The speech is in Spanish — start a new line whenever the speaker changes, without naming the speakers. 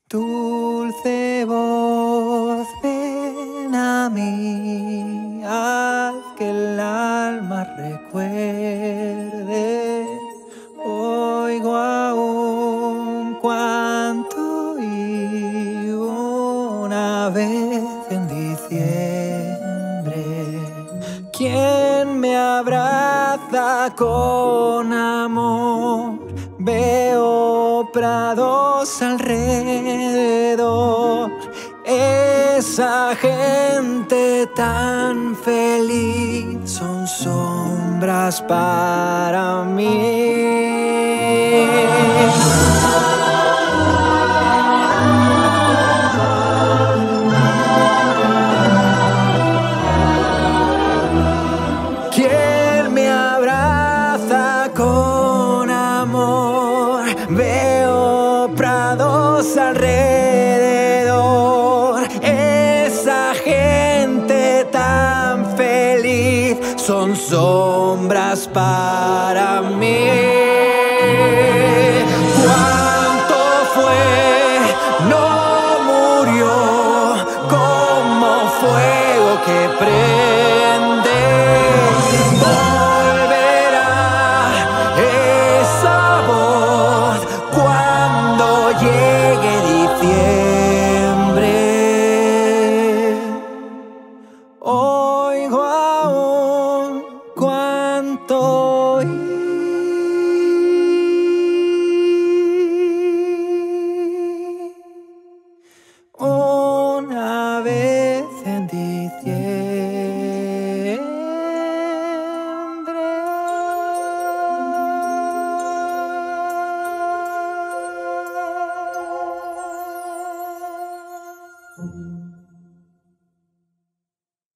Dulce voz, ven a mí, haz que el alma recuerde. Oigo aún cuánto oí una vez en diciembre. ¿Quién me abraza con amor? Veo prados alrededor, esa gente tan feliz son sombras para mí. ¿Quién me abraza con amor? Veo prados alrededor, esa gente tan feliz son sombras para mí. ¿Cuánto fue? No murió como fuego que prende. Volverá esa voz cuando llegue diciembre. Oigo aún cuánto oí una vez en diciembre.